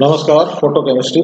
नमस्कार। Photochemistry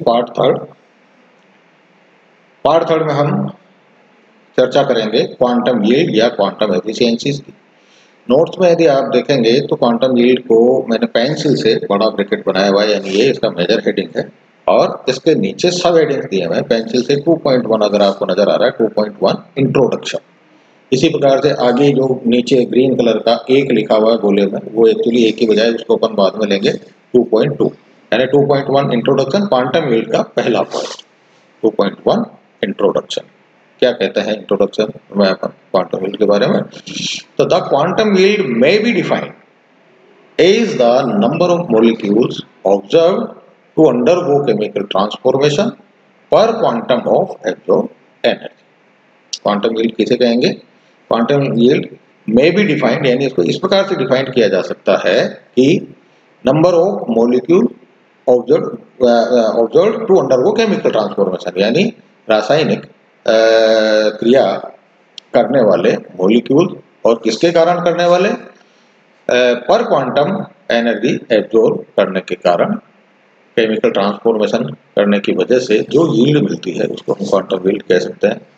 part third में हम चर्चा करेंगे क्वांटम यील्ड या क्वांटम एफिशिएंसीज की। नोट्स में यदि आप देखेंगे तो क्वांटम यील्ड को मैंने पेंसिल से बड़ा ब्रैकेट बनाया हुआ है, यानी ये इसका मेजर हेडिंग है और इसके नीचे सब हेडिंग दिए हुए हैं पेंसिल से। 2.1 अगर आपको नजर आ रहा है, 2.1 इंट्रोडक्शन। इसी प्रकार से आगे जो नीचे ग्रीन कलर का एक लिखा हुआ है गोले में, वो एक्चुअली एक की बजाय उसको अपन बाद में लेंगे 2.2, यानी 2.1 इंट्रोडक्शन क्वांटम यील्ड का पहला पॉइंट। 2.1 इंट्रोडक्शन क्या कहते हैं इंट्रोडक्शन में अपन क्वांटम यील्ड के बारे में। तो the quantum yield may be defined is the number of molecules observe to undergo chemical transformation per quantum of absorbed energy. Quantum yield किसे कहेंगे? Quantum yield may be defined, यानी इसको इस प्रकार से डिफाइंड किया जा सकता है कि number of molecule observe to undergo chemical transformation, यानी रासायनिक क्रिया करने वाले मॉलिक्यूल और किसके कारण करने वाले, पर क्वांटम एनर्जी एब्जॉर्ब करने के कारण, केमिकल ट्रांसफॉर्मेशन करने की वजह से जो यील्ड मिलती है उसको हम क्वांटम यील्ड कह सकते हैं।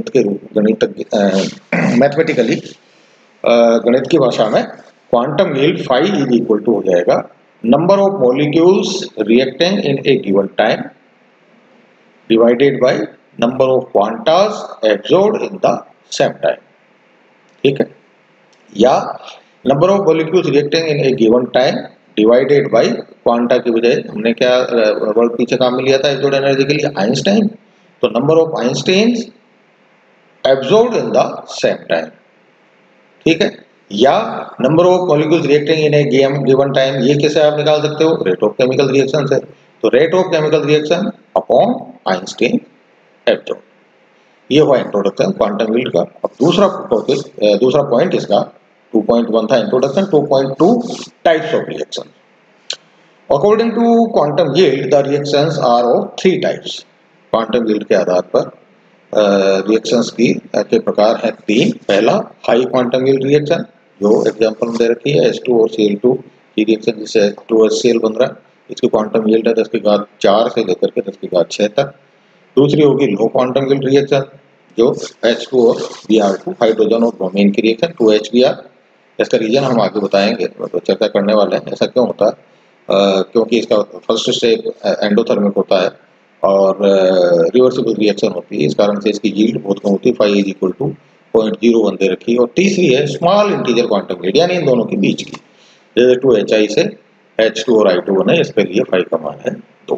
मैथमेटिकली गणित की भाषा में quantum yield phi is equal to हो जाएगा number of molecules reacting in a given time divided by number of quantas absorbed in the same time. ठीक है, या number of molecules reacting in a given time divided by quanta की बजाय हमने क्या word पीछे काम में लिया था एब्जॉर्ब्ड एनर्जी के लिए? आइंस्टाइन। तो number of einsteins absorbed in the same time. ठीक है, या number of molecules reacting in a given time, ये कैसे आप निकाल सकते हो? रेट ऑफ केमिकल रिएक्शन से। तो rate of chemical reaction upon einstein absorb. ये हुआ इंट्रोडक्शन क्वांटम यील्ड का। अब दूसरा पॉइंट इसका 2.1 था introduction. 2.2 types of reaction. According to quantum yield the reactions are of 3 types. Quantum yield के आधार पर रिएक्शंस के प्रकार हैं 3। पहला हाई क्वांटम यील्ड रिएक्शन, जो एग्जांपल में दे रखी है H2 और Cl2 की रिएक्शन, जिससे H2HCl बन रहा है। इसकी क्वांटम यील्ड है 10 की घात 4 से लेकर के 10 की घात 6 तक। दूसरी होगी लो क्वांटम यील्ड रिएक्शन, जो H2 और Br2 हाइड्रोजन और ब्रोमीन की रिएक्शन 2HBr। इसका रीजन हम आगे बताएंगे, तो चर्चा करने वाले हैं ऐसा क्यों होता है। क्योंकि इसका फर्स्ट स्टेप एंडोथर्मिक होता है और रिवर्सिबल रिएक्शन होती है, इस कारण से इसकी यील्ड बहुत कम होती है। फाई इज इक्वल टू 0.01 दे रखी है। और तीसरी है स्मॉल इंटीजर क्वांटम यील्ड, यानी इन दोनों के बीच की, जैसे 2HI से H2 और I2 बने, इसके लिए फाई का मान है 2।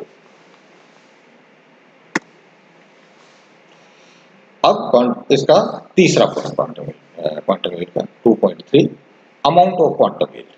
अब इसका तीसरा पॉइंट क्वांटम यील्ड का 2.3 amount of quantum yield.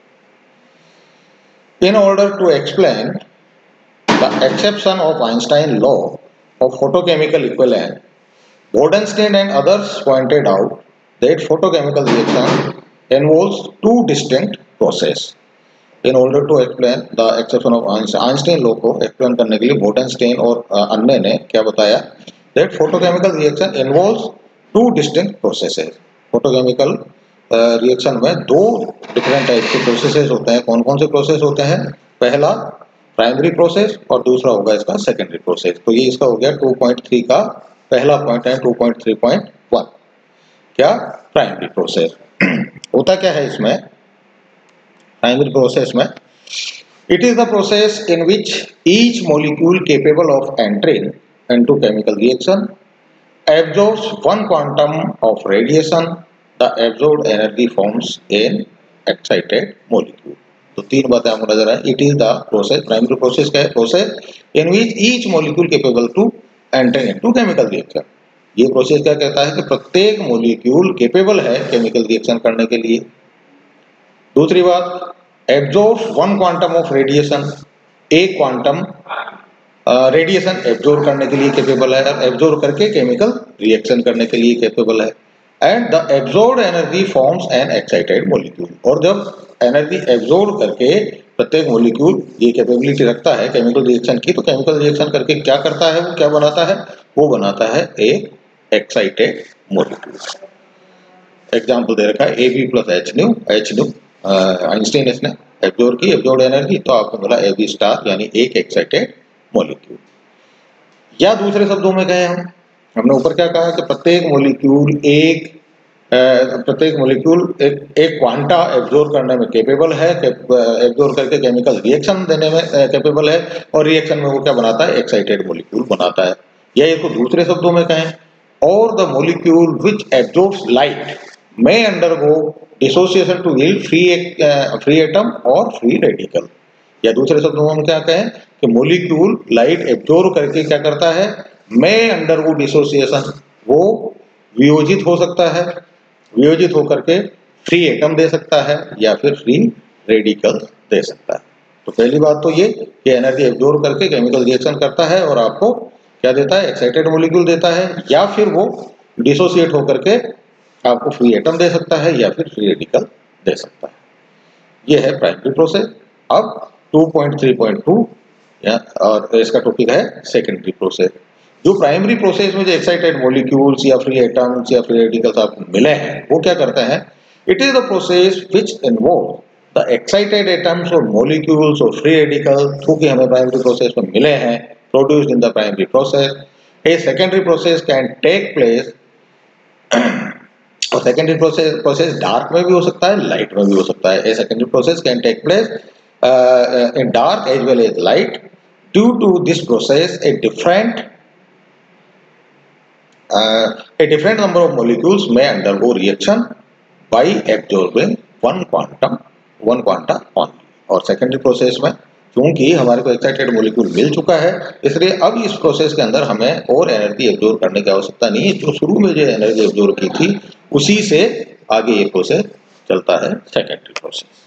In order to explain the exception of Einstein law of photochemical equivalent, Bodenstein and others pointed out that photochemical reaction involves 2 distinct processes. In order to explain the exception of Einstein law को explain करने के लिए Bodenstein और अन्य ने क्या बताया, that photochemical reaction involves 2 distinct processes. Photochemical reaction में 2 different type के processes होते हैं। कौन कौन से process होते हैं? पहला प्राइमरी प्रोसेस और दूसरा होगा इसका सेकेंडरी प्रोसेस। तो ये इसका हो गया 2.3 का पहला पॉइंट है। 2.3.1 क्या? Primary process. होता क्या है इसमें प्राइमरी प्रोसेस में? It is the process in which each molecule capable of entering into chemical reaction absorbs 1 quantum of radiation. The absorbed energy forms in excited molecule. तो 3 बातें आपको नजर आए। It is the process, primary process क्या है? Process in which each molecule capable to enter into chemical reaction. ये process क्या कहता है कि प्रत्येक मॉलिक्यूल केपेबल है केमिकल रिएक्शन करने के लिए। दूसरी बात, एब्जॉर्ब्स 1 क्वांटम ऑफ रेडिएशन, एक क्वांटम रेडिएशन एब्जॉर्ब करने के लिए केपेबल है, एब्जॉर्ब करके केमिकल रिएक्शन करने के लिए केपेबल है। And the absorbed energy forms an excited molecule. और जब एनर्जी एब्जॉर्ब करके प्रत्येक मॉलिक्यूल ये कैपेबिलिटी रखता है केमिकल रिएक्शन की, तो केमिकल रिएक्शन करके क्या करता है? वो क्या बनाता है? वो बनाता है एक एक्साइटेड मॉलिक्यूल। एग्जांपल दे रखा है AB plus H nu einstein इसने एब्जॉर्ब की एब्जॉर्ब एनर्जी, तो आपको मिला Ab स्टार यानी एक एक्साइटेड मॉलिक्यूल। या दूसरे शब्दों में कहें हमने ऊपर क्या कहा कि प्रत्येक मॉलिक्यूल एक क्वांटा एब्जॉर्ब करने में कैपेबल है, एब्जॉर्ब करके केमिकल रिएक्शन देने में कैपेबल है, और रिएक्शन में वो क्या बनाता है, एक्साइटेड मॉलिक्यूल बनाता है। या इसको दूसरे शब्दों में कहें, और the molecule which absorbs light may undergo dissociation to yield free atom और free radical। या दूसरे शब्दों में हम क्या कहें कि मॉलिक्यूल लाइट एब्जॉर्ब करके क्या करता है, may undergo dissociation, वो वियोजित हो सकता है, वियोजित होकर के फ्री एटम दे सकता है या फिर फ्री रेडिकल दे सकता है। तो पहली बात तो ये कि एनर्जी एब्जॉर्ब करके केमिकल रिएक्शन करता है और आपको क्या देता है, एक्साइटेड मॉलिक्यूल देता है, या फिर वो डिसोसिएट होकर के आपको फ्री एटम दे सकता है या फिर फ्री रेडिकल दे सकता है। ये है प्राइमरी प्रोसेस। अब 2.3.2 और इसका टॉपिक है सेकेंडरी प्रोसेस। जो प्राइमरी प्रोसेस में जो एक्साइटेड मॉलिक्यूल्स या फ्री एटम्स या फ्री रेडिकल्स आपको मिले हैं वो क्या करते हैं, it is the process which involve the excited atoms और मॉलिक्यूल्स और फ्री रेडिकल्स, क्योंकि हमें प्राइमरी प्रोसेस में मिले हैं, produced in the primary process. A secondary process can take place, और सेकेंडरी प्रोसेस डार्क में भी हो सकता है, लाइट में भी हो सकता है। A secondary process can take place in dark as well as light. Due to this process a different number of molecules may undergo reaction by absorbing one quanta only। और सेकेंडरी प्रोसेस में क्योंकि हमारे को excited molecule मिल चुका है, इसलिए अब इस प्रोसेस के अंदर हमें और एनर्जी एब्जॉर्ब करने की आवश्यकता नहीं है। जो शुरू में जो एनर्जी एब्जॉर्ब की थी उसी से आगे ये प्रोसेस चलता है, secondary process.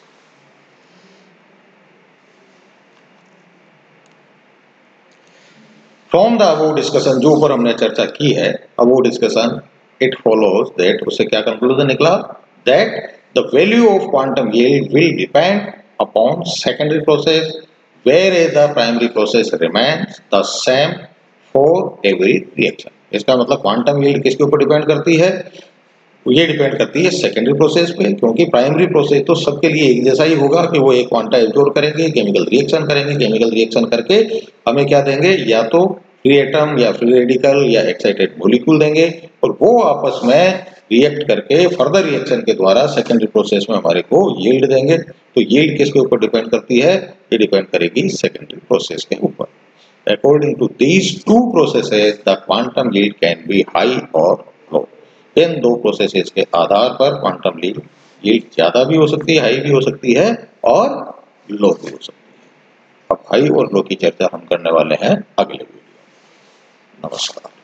From the above discussion, जो ऊपर हमने चर्चा की है, above discussion it follows that, उससे क्या कंक्लूजन निकला, that the value of quantum yield will depend upon secondary process whereas the primary process remains the same for every reaction। इसका मतलब क्वांटम यील्ड किसके ऊपर डिपेंड करती है, ये डिपेंड करती है सेकेंडरी प्रोसेस पे, क्योंकि प्राइमरी प्रोसेस तो सबके लिए एक जैसा ही होगा कि वो एक क्वांटा एब्जॉर्ब करेंगे, केमिकल रिएक्शन करेंगे, केमिकल रिएक्शन करके हमें क्या देंगे, या तो फ्री एटम या फ्री रेडिकल या एक्साइटेड मॉलिक्यूल देंगे, और वो आपस में रिएक्ट करके फर्दर रिएक्शन के द्वारा सेकेंडरी प्रोसेस में हमारे को यील्ड देंगे। तो यील्ड किसके ऊपर डिपेंड करती है, ये डिपेंड करेगी सेकेंडरी प्रोसेस के ऊपर। According to these two processes the quantum yield can be high और लो। इन दो प्रोसेसेस के आधार पर क्वांटम यील्ड ज्यादा भी हो सकती है, हाई भी हो सकती है, और लो भी हो सकती है। अब हाई और लो की चर्चा हम करने वाले हैं अगले वीडियो। नमस्कार।